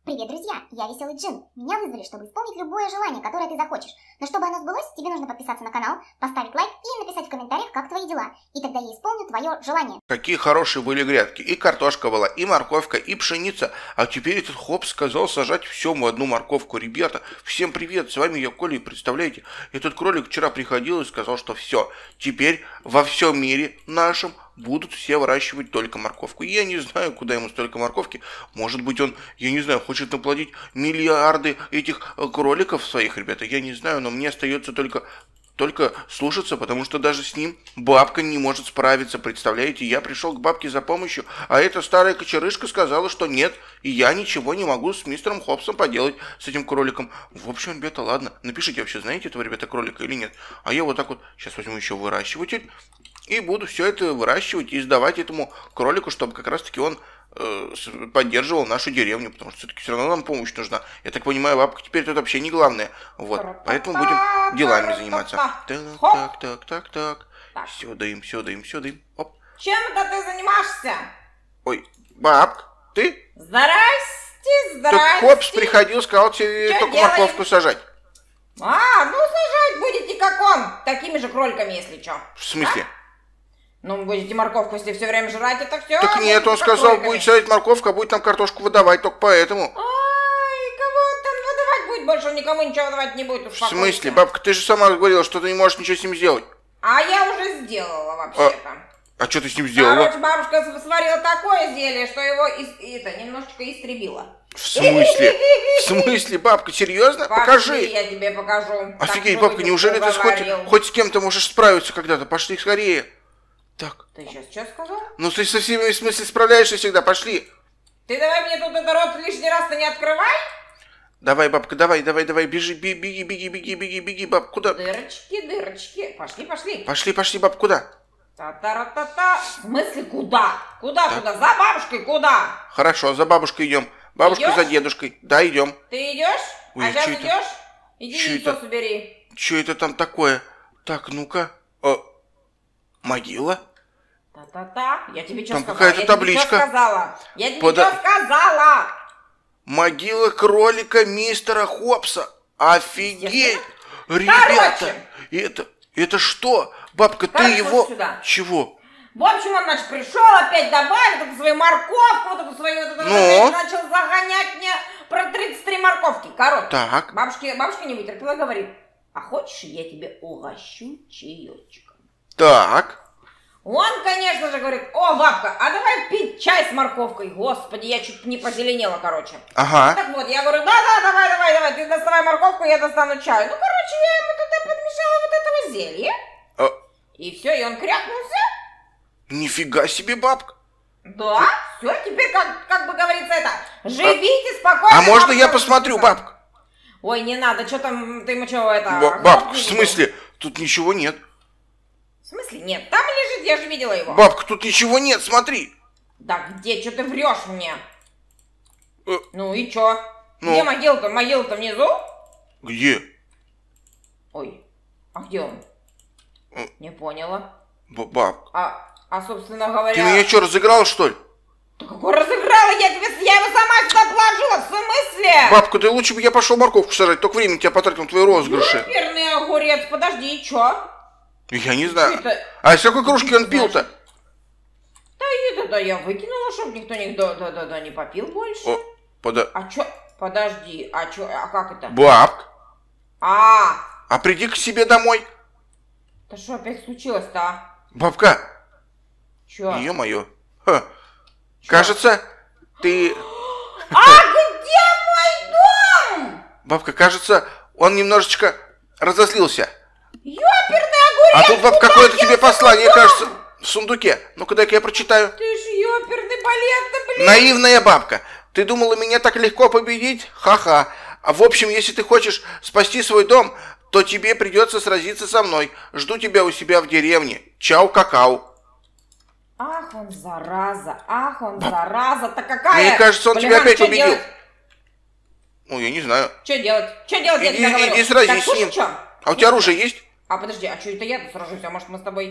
Привет, друзья! Я Веселый Джин. Меня вызвали, чтобы исполнить любое желание, которое ты захочешь. Но чтобы оно сбылось, тебе нужно подписаться на канал, поставить лайк и написать в комментариях, как твои дела. И тогда я исполню твое желание. Какие хорошие были грядки. И картошка была, и морковка, и пшеница. А теперь этот Хопс сказал сажать все в одну морковку. Ребята, всем привет, с вами я, Коля, и представляете, этот кролик вчера приходил и сказал, что все, теперь во всем мире нашем будут все выращивать только морковку. Я не знаю, куда ему столько морковки. Может быть, он, я не знаю, хочет наплодить миллиарды этих кроликов своих, ребята. Я не знаю, но мне остается только слушаться, потому что даже с ним бабка не может справиться, представляете? Я пришел к бабке за помощью, а эта старая кочерышка сказала, что нет, и я ничего не могу с мистером Хопсом поделать, с этим кроликом. В общем, ребята, ладно, напишите вообще, знаете этого, ребята, кролика или нет. А я вот так вот сейчас возьму еще выращиватель и буду все это выращивать и сдавать этому кролику, чтобы как раз-таки он поддерживал нашу деревню, потому что все-таки все равно нам помощь нужна. Я так понимаю, бабка теперь тут вообще не главное. Вот, поэтому будем делами заниматься. Так. Сюда им. Оп. Чем это ты занимаешься? Ой, бабка, ты? Здрасте. Тут Хопс приходил, сказал тебе Чё только делаем? морковку сажать. Ну сажать будете как он, такими же кроликами, если что. В смысле? Ну, будете морковку, если все время жрать, это все. Так нет, он сказал, будет садить морковку, а будет нам картошку выдавать, только поэтому. Ой, кого он там выдавать будет? Больше он никому ничего выдавать не будет. В смысле? Бабка, ты же сама говорила, что ты не можешь ничего с ним сделать. А я уже сделала вообще-то. А что ты с ним сделала? Короче, бабушка сварила такое зелье, что его немножечко истребила. В смысле? В смысле, бабка, серьезно? Покажи. Я тебе покажу. Офигеть, бабка, неужели ты хоть с кем-то можешь справиться когда-то? Пошли скорее. Так. Ты сейчас что сказал? Ну ты со всеми, в смысле, справляешься всегда, пошли. Ты давай мне тут этот рот лишний раз-то не открывай. Давай, бабка, давай, бежи, беги, бабка, куда? Дырочки. Пошли. Пошли, бабка, куда? Та-та-ра-та-та. В смысле, куда? Куда? За бабушкой, куда? Хорошо, за бабушкой идем. Бабушка Идешь? за дедушкой. Да, идем. Ты идешь? Ой, а сейчас чё это? идешь? Иди Чё яйцо это? собери. Что это там такое? Так, ну-ка. Могила? Та-та-та. Я тебе что Там сказала? какая-то табличка. Я тебе что сказала? Могила кролика мистера Хопса. Офигеть! Ребята, это что? Бабка, ты Короче, его... сюда. Чего? В общем, он, значит, пришел опять добавил вот эту свою морковку, вот эту свою, Ну? начал загонять мне про 33 морковки. Короче, Так. бабушка не вытерпела, говорит, а хочешь, я тебе угощу чаечком? Так. Он, конечно же, говорит, о, бабка, а давай пить чай с морковкой. Господи, я чуть не позеленела, короче. Ага. Так вот, я говорю, да, давай, ты доставай морковку, я достану чай. Ну, короче, я ему туда подмешала вот этого зелья. И все, и он крякнулся. Нифига себе, бабка. Да, все, теперь, как бы говорится, это, живите спокойно. А можно я посмотрю, бабка? Ой, не надо, что там, ты ему что, это... Бабка, в смысле? Тут ничего нет. В смысле нет? Там лежит, я же видела его. Бабка, тут ничего нет, смотри. Да где, что ты врешь мне? Ну и чё? Ну? Где могила-то? Могила-то внизу? Где? Ой, а где он? Не поняла. Бабка. А собственно говоря... Ты меня что, разыграл, что ли? Да какой разыграла? Я его сама сюда положила, в смысле? Бабка, да лучше бы я пошел морковку сажать, только времени тебя потратил на твои розыгрыши. Ёперный огурец, подожди, и чё? Я не знаю. Это... А из какой кружки он пил-то? Да я выкинула, чтобы никто не попил больше. А чё? Подожди, а как это? Бабка. А Приди к себе домой. да что опять случилось-то, а? Бабка. Чё? Ё-моё. Кажется, ты... Где мой дом? Бабка, кажется, он немножечко разозлился. Ёперный огурец! А тут, бабка, какое-то тебе послание, кажется, в сундуке. Ну-ка, дай-ка я прочитаю. Ты ж ёперный балет, блин! Наивная бабка. Ты думала меня так легко победить? Ха-ха. А в общем, если ты хочешь спасти свой дом, то тебе придется сразиться со мной. Жду тебя у себя в деревне. Чау-какау. Ах, он зараза, зараза-то какая! Мне кажется, он Блин, тебя опять что победил. делать? Ну, я не знаю. Что делать? Я тебе говорю. Иди сразись Так, с ним. чё? А у тебя оружие есть? А подожди, а что это я-то сражусь? А может мы с тобой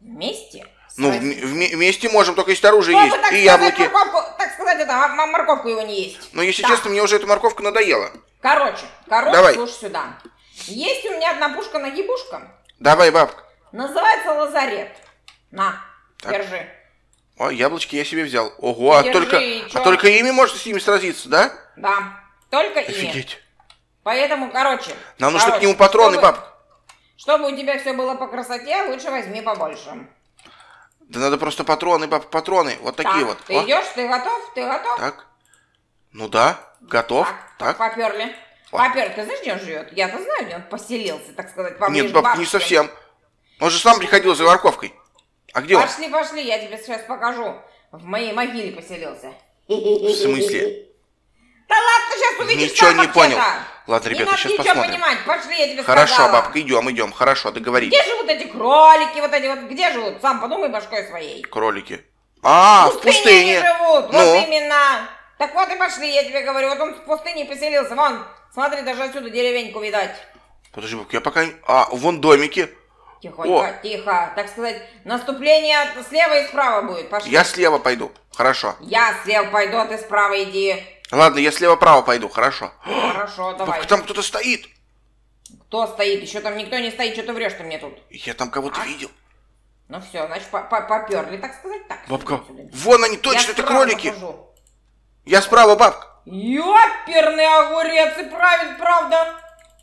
Вместе? Ну, вместе можем, только если оружие есть. Так И сказать, яблоки. так сказать, это, морковку его не есть. Но если честно, мне уже эта морковка надоела. Короче, Давай. слушай сюда. Есть у меня одна пушка-нагибушка. Давай, бабка. Называется лазарет. На, Так. держи. О, яблочки я себе взял. Ого, а Держи, только ими можно с ними сразиться, да? Да, только ими. Офигеть. Поэтому, короче. Нам нужны к нему патроны, бабка. Чтобы у тебя все было по красоте, лучше возьми побольше. Да надо просто патроны, бабка, патроны. Вот такие Так, вот. ты идешь, ты готов? Ты готов? Так. Ну да, готов. Так, Так. поперли. О. Поперли. Ты знаешь, где он живет? Я-то знаю, где он поселился, так сказать, поближе Нет, к бабка, не бабушке. совсем. Он же сам приходил за морковкой. А где он? Пошли, я тебе сейчас покажу. В моей могиле поселился. В смысле? Да ладно, ты сейчас увидишь. Ничего сам не понял. вообще-то. Ладно, Не ребята, надо сейчас ничего посмотрим. понимать. Пошли, я тебе Хорошо, сказала. бабка, идем. Хорошо, договорились. Где живут эти кролики, вот эти вот? Где живут? Сам подумай башкой своей. Кролики. А, в пустыне. они живут, Ну? вот именно. Так вот и пошли, я тебе говорю. Вот он в пустыне поселился. Вон, смотри, даже отсюда деревеньку видать. Подожди, бабка, я пока не... А, вон домики. Тихонько, тихо. Так сказать, наступление слева и справа будет. Пошли. Я слева пойду. Хорошо. Я слева пойду, а ты справа иди. Ладно, я слева-право пойду. Хорошо. Хорошо, давай. Бабка, там кто-то стоит. Кто стоит? Еще там никто не стоит, что ты врешь-то мне тут. Я там кого-то видел. Ну все, значит, поперли, так сказать, так. Бабка, Сюда. вон они, точно, Я это справа кролики. захожу. Я справа, бабка. Ёперный огурец, и правда.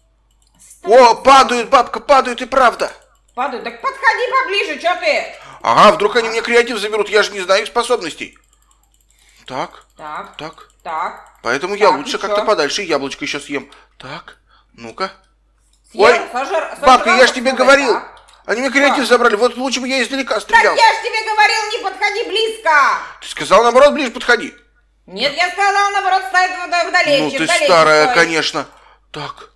О, падают, бабка, падают, и правда. Падают, так подходи поближе, что ты? Ага, вдруг они мне креатив заберут, я же не знаю их способностей. Так. Так. Поэтому я Так, лучше и как-то чё? подальше яблочко еще съем. Так, ну-ка. Съел, Ой, сожрал, бабка, я ж тебе так говорил. сказать, Они мне креатив забрали, вот лучше бы я издалека Так стрелял. я ж тебе говорил, не подходи близко. Ты сказал, наоборот, ближе подходи. Нет, я сказала, наоборот, ставить вдалече. Ну ты вдалече старая, стой. конечно. Так.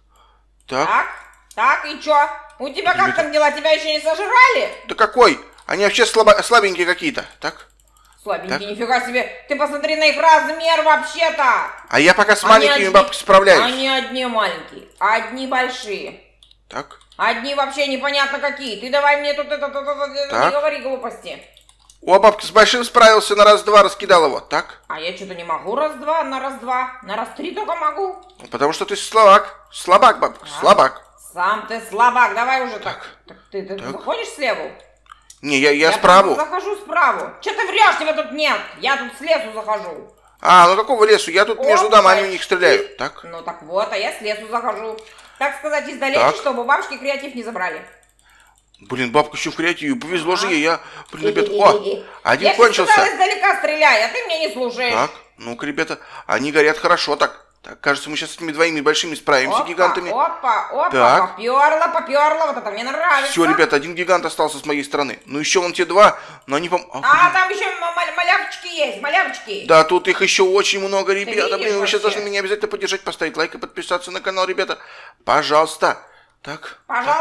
Так, и чё? У тебя как Ребята. там дела? Тебя еще не сожрали? Да какой? Они вообще слабенькие какие-то. Так. Слабенький, Так. нифига себе. Ты посмотри на их размер вообще-то. А я пока с Они маленькими одни- бабками справляюсь. Они одни маленькие, одни большие. Так. Одни вообще непонятно какие. Ты давай мне тут не Так. говори глупости. О, бабка с большим справился, на раз-два раскидал его. Так. А я что-то не могу раз-два, на раз-два. На раз-три только могу. Ну, потому что ты слабак. Слабак, бабка, слабак. Сам ты слабак, давай уже Так. так. Ты Так. заходишь слева? Не, я справу. Захожу справа. Че ты врешь, тебя тут нет? Я тут с лесу захожу. А, ну какого лесу? Я тут между О, домами у почти. них стреляю. Так. Ну так вот, а я с лесу захожу. Так сказать, издалече, Так. чтобы бабушки креатив не забрали. Блин, бабка еще в креативе. Повезло же ей, я... Блин, ребят, о, один Я кончился. сказала, издалека стреляй, а ты мне не слушаешь. Так, ну-ка, ребята, они горят хорошо так. Так, кажется, мы сейчас с этими двоими большими справимся, Опа, гигантами. Опа, Так. поперла, вот это мне нравится. Все, ребята, один гигант остался с моей стороны. Ну еще вон те два, но они А там еще малявочки есть, малявочки. Да, тут их еще очень много, ребята. видишь Блин, вы сейчас вообще? должны меня обязательно поддержать, поставить лайк и подписаться на канал, ребята. Пожалуйста. Так,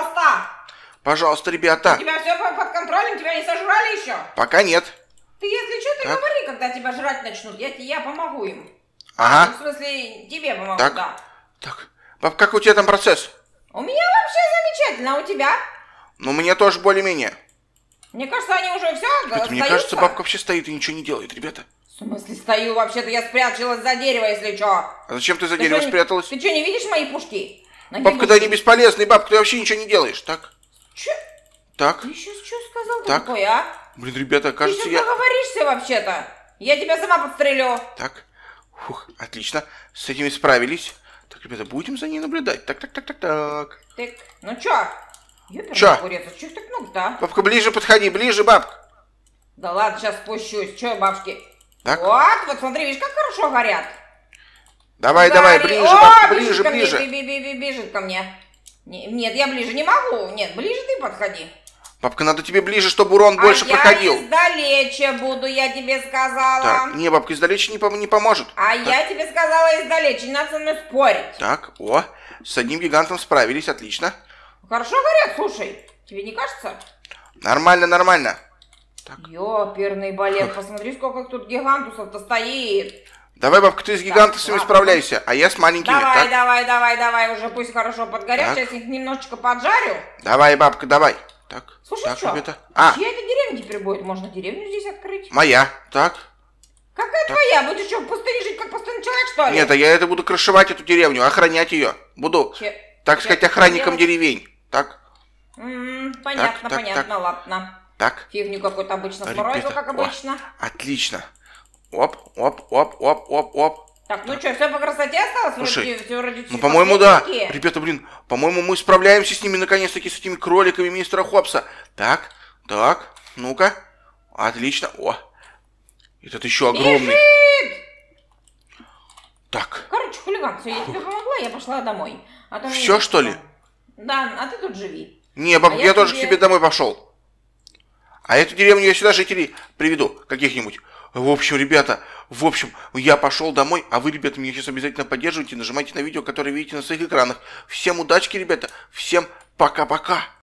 пожалуйста, У ребята. тебя все под контролем, тебя не сожрали еще? Пока нет. Ты, если что, ты Так. говори, когда тебя жрать начнут, я помогу им. Ага. Ну, в смысле, тебе помогу, Так. да. Так, баб, как у тебя там процесс? У меня вообще замечательно, а у тебя? Ну, у меня тоже более-менее. Мне кажется, они уже все Ребята, мне кажется, бабка вообще стоит и ничего не делает, ребята. В смысле стою? Вообще-то я спряталась за дерево, если что. А зачем ты за дерево спряталась? Ты что, не видишь мои пушки? Бабка, да они бесполезные, бабка, ты вообще ничего не делаешь. Так, Че? так. Ты сейчас что сказал Так. такое, а? Блин, ребята, Ты кажется, сейчас я... договоришься вообще-то. Я тебя сама подстрелю. Так, фух, отлично, с этими справились. Так, ребята, будем за ней наблюдать. Так. Так, ну чё? Ёперный Чё? огурец, а чё их так много-то, а? Бабка, ближе подходи, ближе, бабка. Да ладно, сейчас спущусь. Чё, бабушки? Так. Вот смотри, видишь, как хорошо горят. Давай, Говори. ближе, О, бабка, бежит ближе, ко мне, ближе. бежит ко мне. Нет, я ближе не могу. Нет, ближе ты подходи. Бабка, надо тебе ближе, чтобы урон больше проходил. Я издалече буду, я тебе сказала. Так, не, бабка, издалече не поможет. А я тебе сказала издалече, не надо со мной спорить. Так, о, с одним гигантом справились, отлично. Хорошо горят, слушай. Тебе не кажется? Нормально. Ёперный балет, посмотри, сколько их тут гигантусов-то стоит. Давай, бабка, ты с гигантами ладно. справляйся, а я с маленькими, Давай, так? давай, уже пусть хорошо подгорят. Так. Сейчас их немножечко поджарю. Давай, бабка, давай. Так, Слушай, так, что? ребята. Чья это деревня теперь будет? Можно деревню здесь открыть? Моя. Так. Какая твоя? Будешь что, в пустыне жить, как пустынный человек, что ли? Нет, а я это буду крышевать, эту деревню, охранять ее. Буду, так сказать, охранником деревень. Так. Понятно, так, понятно, так. ладно. Так. Фигню какую-то обычно сморозил, как обычно. Отлично. Оп, оп, оп, оп, оп, оп. Так, ну что, все по красоте осталось? Слушай, вроде ну, по-моему, да. Ребята, блин, по-моему, мы справляемся с ними, наконец-таки, с этими кроликами мистера Хопса. Так, так, ну-ка. Отлично. О, этот еще огромный. Бежит! Так. Короче, хулиган, все, я тебе помогла, я пошла домой. А то Все, что ли? Да, а ты тут живи. Не, баб, я тоже к себе домой пошел. А эту деревню я сюда жителей приведу, каких-нибудь. В общем, ребята, я пошел домой, а вы, ребята, меня сейчас обязательно поддерживайте, нажимайте на видео, которое видите на своих экранах. Всем удачки, ребята, всем пока-пока.